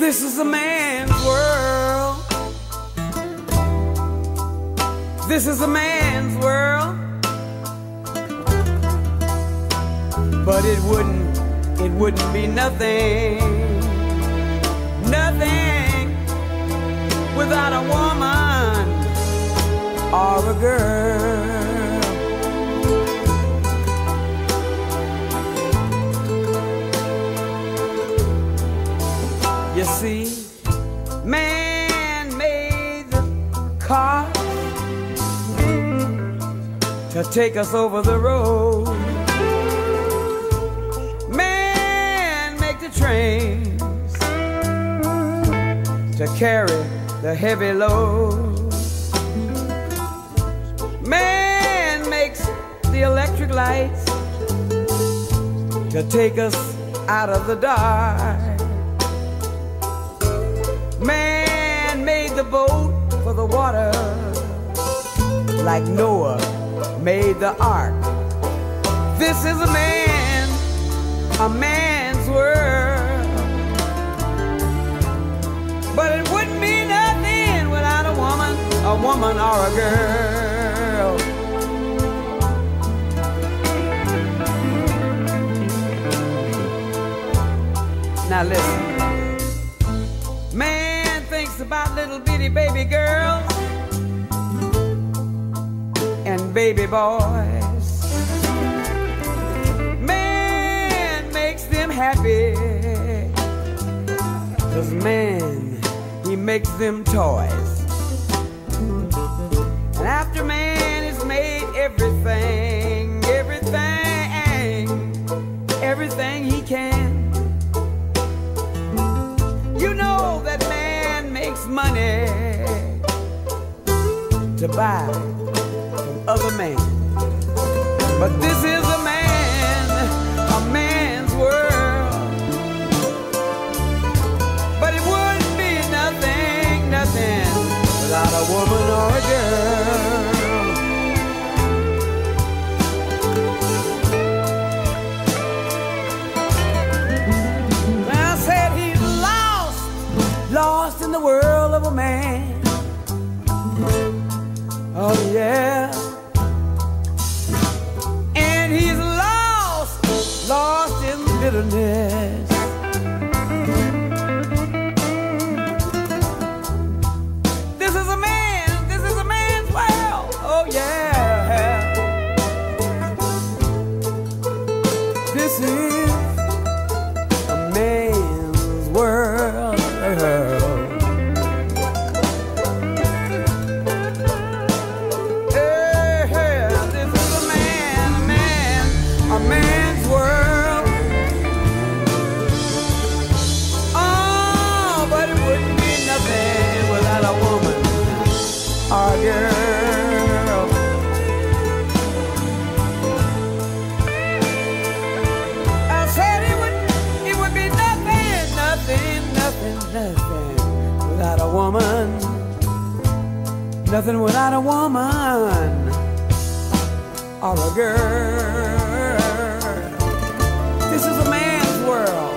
This is a man's world. This is a man's world. But it wouldn't be nothing, nothing without a woman or a girl. You see, man made the car to take us over the road. Man make the trains to carry the heavy load. Man makes the electric lights to take us out of the dark. Man made the boat for the water, like Noah made the ark. This is a man's world. But it wouldn't be nothing without a woman or a girl. Now listen. Man thinks about little bitty baby girls and baby boys. Man makes them happy, 'cause man, he makes them toys. And after man has made everything, everything he can, you know that man makes money to buy from other men. But this is a man's world. But it wouldn't be nothing without a woman or a girl. I said he's lost in the world of a man. Oh yeah. And he's lost in bitterness. This is a man's world. Oh yeah. This is a man's world. A man's world. Oh, but it wouldn't be nothing without a woman or a girl. I said it would be nothing without a woman. Nothing without a woman or a girl. This is a man's world.